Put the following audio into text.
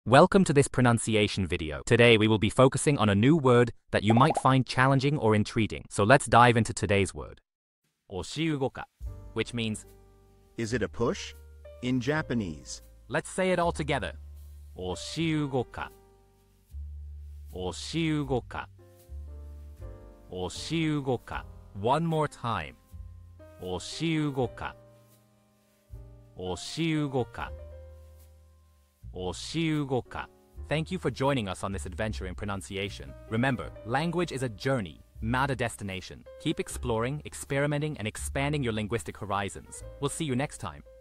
Welcome to this pronunciation video. Today we will be focusing on a new word that you might find challenging or intriguing. So let's dive into today's word. Oshiugoka, which means, Is it a push? In Japanese. let's say it all together. Oshiugoka. Oshiugoka. Oshiugoka. One more time. Oshiugoka. Oshiugoka. Oshiugoka. Thank you for joining us on this adventure in pronunciation. Remember, language is a journey, not a destination. Keep exploring, experimenting, and expanding your linguistic horizons. We'll see you next time.